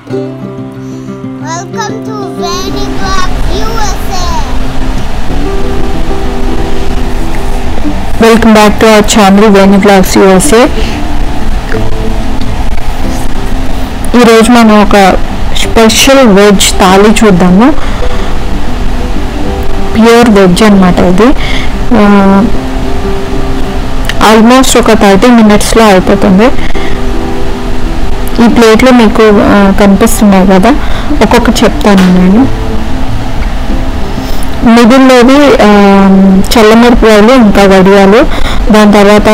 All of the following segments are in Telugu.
Welcome to Vanny Block USA. Welcome back to our channel Vanny Vlogs USA. ఈరోజు మనం ఒక స్పెషల్ వెజ్ థాలీ చూద్దాము. ప్యూర్ వెజ్ అన్నమాట. ఇది ఆల్మోస్ట్ ఒక 30 minutesలో అయిపోతుంది. ఈ ప్లేట్లో మీకు కనిపిస్తున్నాయి కదా, ఒక్కొక్క చెప్తాను నేను. మిడిల్లోవి చల్లమిరపకాయలు ఇంకా వడియాలు, దాని తర్వాత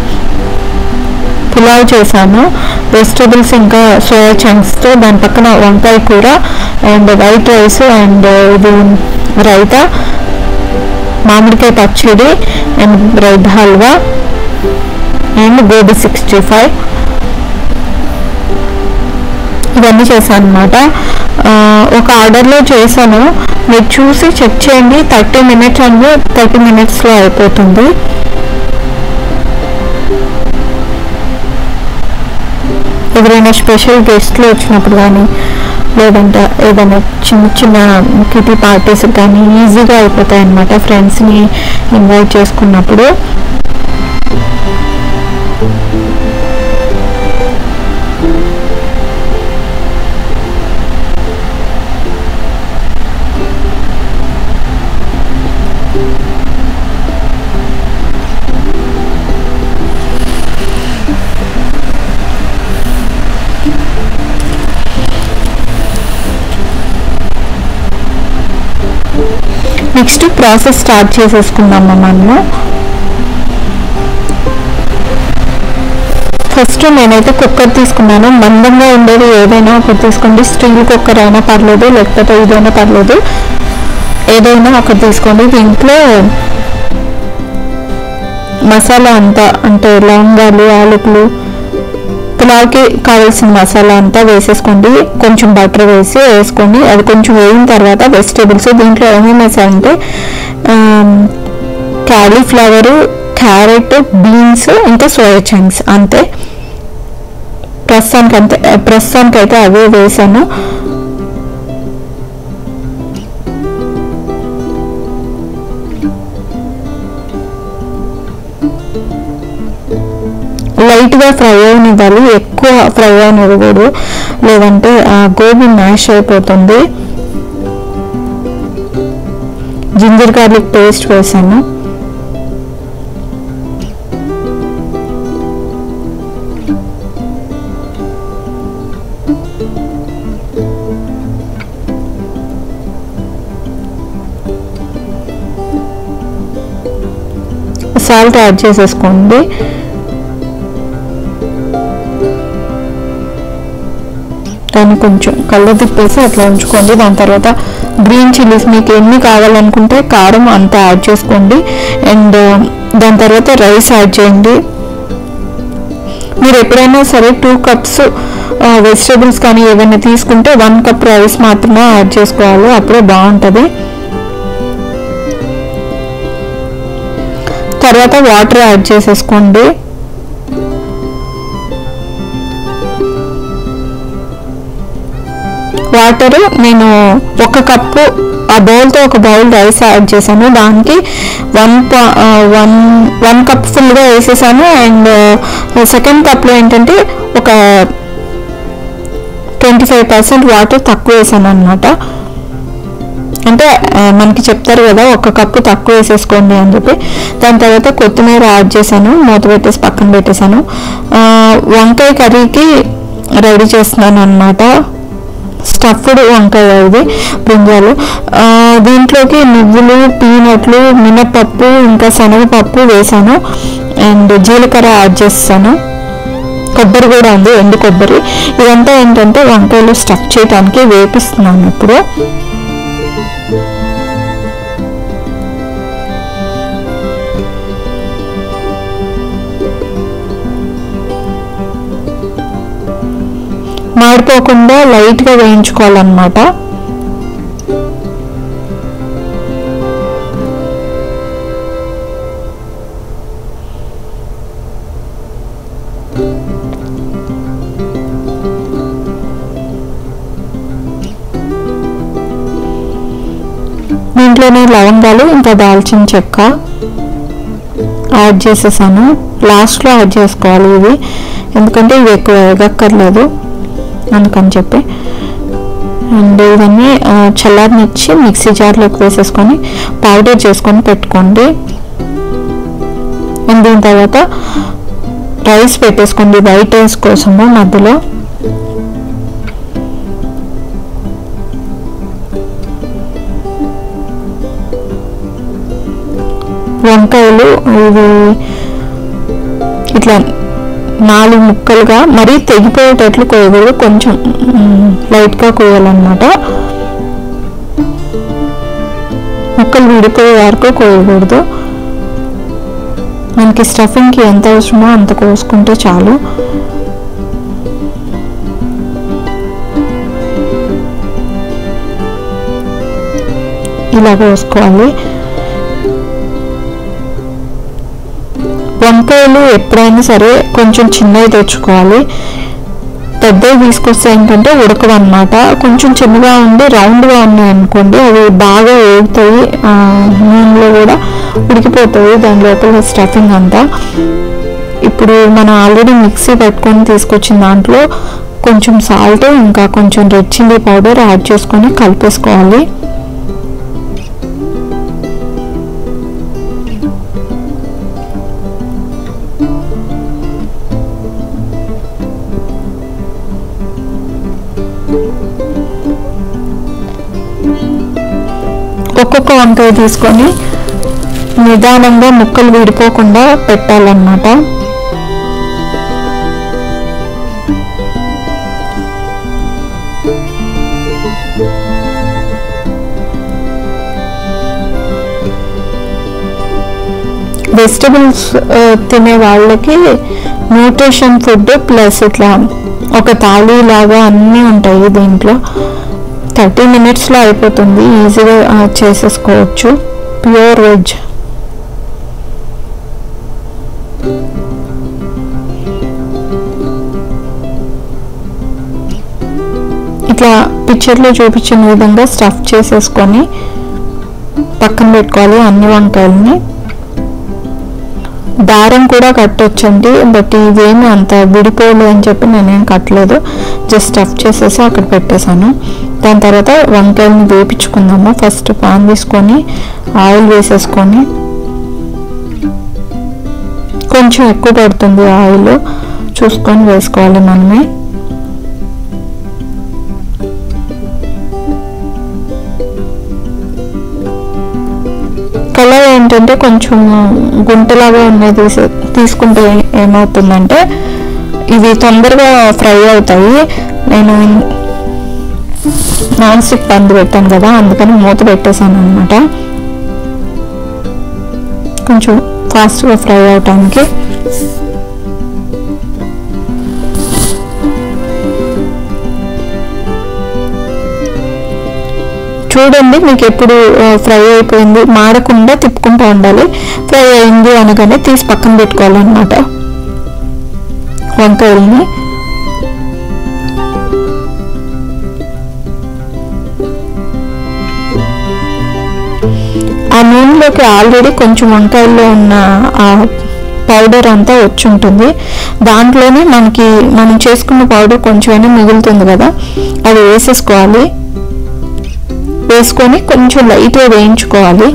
పులావ్ చేశాను, వెజిటబుల్స్ ఇంకా సోయా చంక్స్తో, దాని పక్కన వంకాయ కూర అండ్ వైట్ రైస్ అండ్ ఇది రైతా, మామిడికాయ పచ్చడి and bread halwa and gobi 65 ఇవన్నీ చేశాను అనమాట. ఒక ఆర్డర్లో చేశాను, మీరు చూసి చెక్ చేయండి. 30 minutes అంటే 30 minutesలో అయిపోతుంది. ఎవరైనా స్పెషల్ గెస్ట్లు వచ్చినప్పుడు కానీ, లేదంటే ఏదైనా చిన్న చిన్న కిటీ పార్టీస్ కానీ ఈజీగా అయిపోతాయి అన్నమాట, ఫ్రెండ్స్ని ఇన్వైట్ చేసుకున్నప్పుడు. నెక్స్ట్ ప్రాసెస్ స్టార్ట్ చేసేసుకుందాము మనము. ఫస్ట్ నేనైతే కుక్కర్ తీసుకున్నాను. మందంగా ఉండేది ఏదైనా ఒకటి తీసుకోండి. స్టీల్ కుక్కర్ అయినా పర్లేదు, లేకపోతే ఇదైనా పర్లేదు, ఏదైనా ఒకటి తీసుకోండి. దీంట్లో మసాలా అంతా, అంటే లవంగాలు, యాలకులు, పులావ్కి కావాల్సిన మసాలా అంతా వేసేసుకోండి. కొంచెం బటర్ వేసుకోండి. అది కొంచెం వేగిన తర్వాత వెజిటేబుల్స్ దీంట్లో ఏమేమి వేసారంటే క్యాలీఫ్లవరు, క్యారెట్, బీన్స్ ఇంకా సోయా చంక్స్, అంతే. ప్రస్తుతానికైతే అవే వేసాను. లైట్గా ఫ్రై అయినివ్వాలి, ఎక్కువ ఫ్రై అయినివ్వకూడదు, లేదంటే గోబీ మ్యాష్ అయిపోతుంది. జింజర్ గార్లిక్ పేస్ట్ వేసాను. సాల్ట్ యాడ్ చేసేసుకోండి. దాన్ని కొంచెం కలర్ తిప్పేసి అట్లా ఉంచుకోండి. దాని తర్వాత గ్రీన్ చిల్లీస్ మీకు ఎన్ని కావాలనుకుంటే కారం అంతా యాడ్ చేసుకోండి. అండ్ దాని తర్వాత రైస్ యాడ్ చేయండి. మీరు ఎప్పుడైనా సరే 2 cups వెజిటేబుల్స్ కానీ ఏదైనా తీసుకుంటే 1 cup రైస్ మాత్రమే యాడ్ చేసుకోవాలి, అప్పుడే బాగుంటుంది. తర్వాత వాటర్ యాడ్ చేసేసుకోండి. వాటర్ నేను 1 కప్పు, ఆ బౌల్తో 1 బౌల్ రైస్ యాడ్ చేశాను. దానికి 1 కప్ ఫుల్గా వేసేసాను. అండ్ సెకండ్ కప్లో ఏంటంటే ఒక 25% వాటర్ తక్కువ వేసాను అనమాట. అంటే మనకి చెప్తారు కదా 1 కప్పు తక్కువ వేసేసుకోండి అని చెప్పి. దాని తర్వాత కొత్తిమీర యాడ్ చేశాను, మూత పెట్టేసి పక్కన పెట్టేశాను. వంకాయ కర్రీకి రెడీ చేస్తున్నాను అనమాట. స్టఫ్డ్ వంకాయ, ఇది బ్రింజాలు. దీంట్లోకి నువ్వులు, పీనట్లు, మినపప్పు ఇంకా శనగపప్పు వేసాను. అండ్ జీలకర్ర యాడ్ చేస్తాను. కొబ్బరి కూడా ఉంది, ఎండు కొబ్బరి. ఇదంతా ఏంటంటే వంకాయలు స్టఫ్ చేయడానికి వేపిస్తున్నాను ఇప్పుడు. మాడిపోకుండా లైట్గా వేయించుకోవాలన్నమాట. దీంట్లోనే లవంగాలు ఇంకా దాల్చిన చెక్క యాడ్ చేసేసాను. లాస్ట్లో యాడ్ చేసుకోవాలి ఇవి, ఎందుకంటే ఇవి ఎక్కువ వేగక్కర్లేదు అందుకని చెప్పి. అండ్ ఇవన్నీ చల్లారనిచ్చి మిక్సీ జార్లోకి వేసేసుకొని పౌడర్ చేసుకొని పెట్టుకోండి. అండ్ దీని తర్వాత రైస్ పెట్టేసుకోండి వైట్ రైస్ కోసము. మధ్యలో వంకాయలు ఇవి ఇట్లా 4 ముక్కలుగా, మరీ తెగిపోయేటట్లు కోయకూడదు, కొంచెం లైట్గా కోయాలన్నమాట. ముక్కలు విడిపోయే వరకు కోయకూడదు. మనకి స్టఫింగ్కి ఎంత అవసరమో అంత కోసుకుంటే చాలు. ఇలా కోసుకోవాలి. వంకాయలు ఎప్పుడైనా సరే కొంచెం చిన్నవి తెచ్చుకోవాలి. పెద్దవి తీసుకొస్తే ఏంటంటే ఉడకవన్నమాట. కొంచెం చిన్నగా ఉండి రౌండ్గా ఉన్నాయి అనుకోండి, అవి బాగా వేగుతాయి, నూనెలో కూడా ఉడికిపోతాయి దాని లోపల స్టఫింగ్ అంతా. ఇప్పుడు మనం ఆల్రెడీ మిక్సీ పెట్టుకొని తీసుకొచ్చిన దాంట్లో కొంచెం సాల్ట్ ఇంకా కొంచెం రెడ్ చిల్లీ పౌడర్ యాడ్ చేసుకొని కలిపేసుకోవాలి. ఒక్కొక్క వంకాయ తీసుకొని నిదానంగా ముక్కలు విడిపోకుండా పెట్టాలన్నమాట. వెజిటబుల్స్ తినే వాళ్ళకి న్యూట్రిషన్ ఫుడ్ ప్లస్ ఇట్లా ఒక థాలీ లాగా అన్నీ ఉంటాయి దీంట్లో. 30 minutesలో అయిపోతుంది, ఈజీగా చేసేసుకోవచ్చు. Pure veg. ఇట్లా పిక్చర్లో చూపించిన విధంగా స్టఫ్ చేసేసుకొని పక్కన పెట్టుకోవాలి అన్ని వంకాయలని. దారం కూడా కట్టొచ్చండి, బట్ ఇవేమి అంత విడిపోలే అని చెప్పి నేనేం కట్టలేదు, జస్ట్ స్టఫ్ చేసేసి అక్కడ పెట్టేశాను. దాని తర్వాత వంకాయలని వేపించుకుందాము. ఫస్ట్ పాన్ తీసుకొని ఆయిల్ వేసేసుకొని, కొంచెం ఎక్కువ పడుతుంది ఆయిల్, చూసుకొని వేసుకోవాలి మనమే. కలర్ ఏంటంటే కొంచెం గుంటలాగా ఉన్నాయి తీసుకుంటే ఏమవుతుందంటే ఇవి తొందరగా ఫ్రై అవుతాయి. నేను నాన్ స్టిక్ పండు పెట్టాను కదా, అందుకని మూత పెట్టేశాను అనమాట, కొంచెం ఫాస్ట్గా ఫ్రై అవటానికి. చూడండి మీకు ఎప్పుడు ఫ్రై అయిపోయింది, మాడకుండా తిప్పుకుంటూ ఉండాలి. ఫ్రై అయింది అనగానే తీసి పక్కన పెట్టుకోవాలన్నమాట వంకాయల్ని. ఆ నూనెలోకి ఆల్రెడీ కొంచెం వంకాయల్లో ఉన్న ఆ పౌడర్ అంతా వచ్చి ఉంటుంది, దాంట్లోనే మనం చేసుకున్న పౌడర్ కొంచెమైనా మిగులుతుంది కదా, అది వేసేసుకోవాలి. వేసుకొని కొంచెం లైట్గా వేయించుకోవాలి.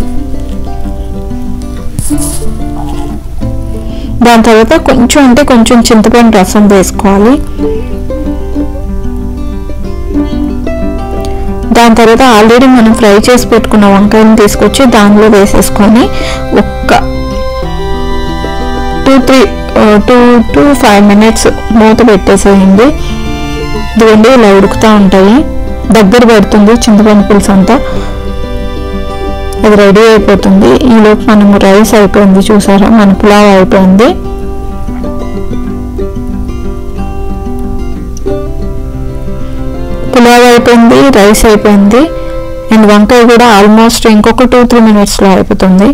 దాని తర్వాత కొంచెం అంటే కొంచెం చింతపండు రసం వేసుకోవాలి. దాని తర్వాత ఆల్రెడీ మనం ఫ్రై చేసి పెట్టుకున్న వంకాయని తీసుకొచ్చి దానిలో వేసేసుకొని ఒక్క 2 to 5 minutes మూత పెట్టేసేయండి. ఇదిగోండి ఇలా ఉడుకుతూ ఉంటాయి, దగ్గర పడుతుంది చింతపండు పులుసు అంతా, అది రెడీ అయిపోతుంది. ఈలోపు మనము రైస్ అయిపోయింది, చూసారా మన పులావ్ అయిపోయింది. పులావ్ అయిపోయింది, రైస్ అయిపోయింది, అండ్ వంకాయ కూడా ఆల్మోస్ట్ ఇంకొక 2-3 minutesలో అయిపోతుంది.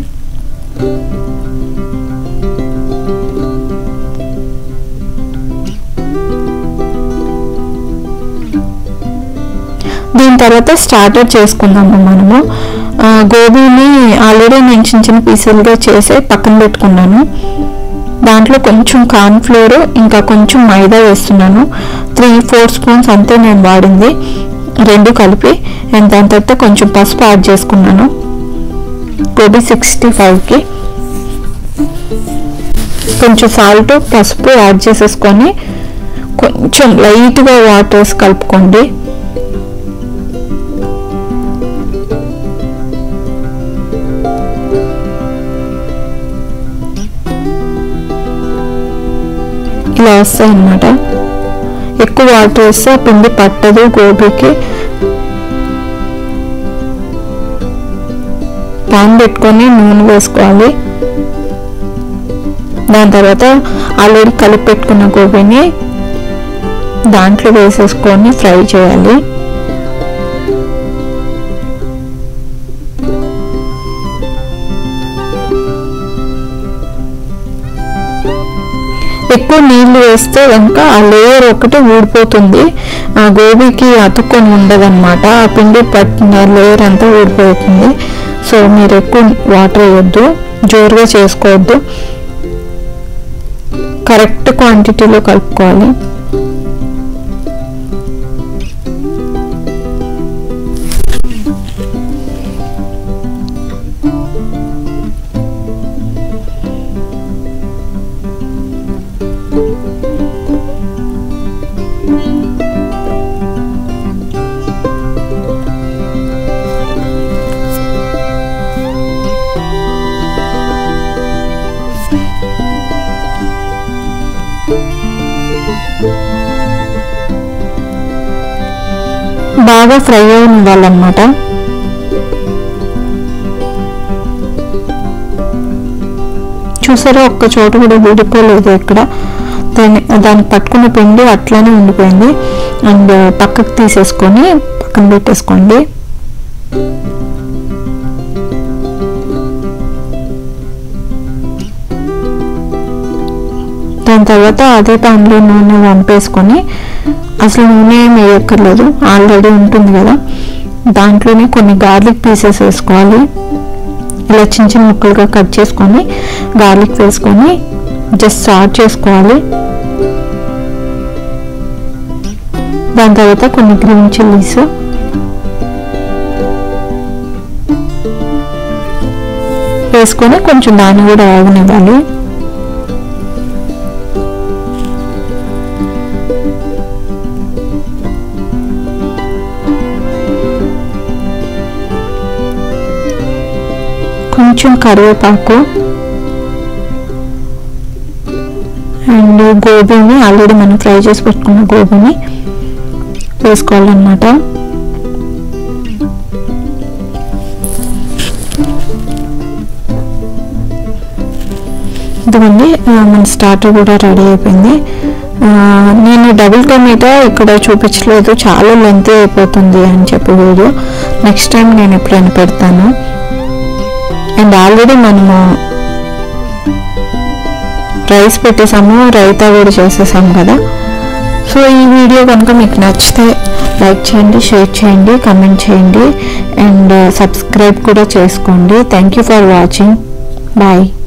దీని తర్వాత స్టార్టర్ చేసుకుందాము మనము. గోబీని ఆల్రెడీ నేను చిన్న చిన్న పీసులుగా చేసి పక్కన పెట్టుకున్నాను. దాంట్లో కొంచెం కార్న్ఫ్లోర్ ఇంకా కొంచెం మైదా వేస్తున్నాను. 3-4 స్పూన్స్ అంతే నేను వాడింది, రెండు కలిపి. అండ్ దాని తర్వాత కొంచెం పసుపు యాడ్ చేసుకున్నాను. గోబీ 65కి కొంచెం సాల్ట్ పసుపు యాడ్ చేసేసుకొని కొంచెం లైట్గా వాటర్ వేసి కలుపుకోండి. ఇలా వస్తాయి అన్నమాట. ఎక్కువ వాటర్ వేస్తే పిండి పట్టదు గోబీకి. పాన్ పెట్టుకొని నూనె వేసుకోవాలి. దాని తర్వాత ఆల్రెడీ కలిపి పెట్టుకున్న గోబీని దాంట్లో వేసేసుకొని ఫ్రై చేయాలి. ఎక్కువ నీళ్లు వేస్తే కనుక ఆ లేయర్ ఒకటి ఊడిపోతుంది, ఆ గోబీకి అతుక్కొని ఉండదన్నమాట. ఆ పిండి పట్టిన లేయర్ అంతా ఊడిపోతుంది. సో మీరు ఎక్కువ వాటర్ వేయొద్దు, జోరుగా చేసుకోవద్దు, కరెక్ట్ క్వాంటిటీలో కలుపుకోవాలి. బాగా ఫ్రై అవ్వాలన్నమాట. చూసారా, ఒక్క చోట కూడా విడిపోలేదు ఇక్కడ. దానికి పట్టుకున్న పిండి అట్లానే ఉండిపోయింది. అండ్ పక్కకు తీసేసుకొని పక్కన పెట్టేసుకోండి. దాని తర్వాత అదే ప్యాన్లో నూనె వంపేసుకొని, అసలు నూనె ఏం వేయక్కర్లేదు, ఆల్రెడీ ఉంటుంది కదా, దాంట్లోనే కొన్ని గార్లిక్ పీసెస్ వేసుకోవాలి. ఇలా చిన్న చిన్న ముక్కలుగా కట్ చేసుకొని గార్లిక్ వేసుకొని జస్ట్ సాట్ చేసుకోవాలి. దాని తర్వాత కొన్ని గ్రీన్ చిల్లీస్, వేసుకొని కొంచెం దాన్ని కూడా ఆగనివ్వాలి. కొంచెం కరివేపాకు అండ్ గోబీని, ఆల్రెడీ మనం ఫ్రై చేసి పెట్టుకున్న గోబీని వేసుకోవాలన్నమాట. ఇదిగోండి మన స్టార్టర్ కూడా రెడీ అయిపోయింది. నేను డబుల్ టొమాటో ఇక్కడ చూపించలేదు, చాలా లెంతీ అయిపోతుంది అని చెప్పి వీడియో. నెక్స్ట్ టైం నేను ఎప్పుడైనా పెడతాను. అండ్ ఆల్రెడీ మనము రైస్ పెట్టేసాము, రైతా కూడా చేసేసాము కదా. సో ఈ వీడియో కనుక మీకు నచ్చితే లైక్ చేయండి, షేర్ చేయండి, కమెంట్ చేయండి అండ్ సబ్స్క్రైబ్ కూడా చేసుకోండి. Thank you for watching. Bye.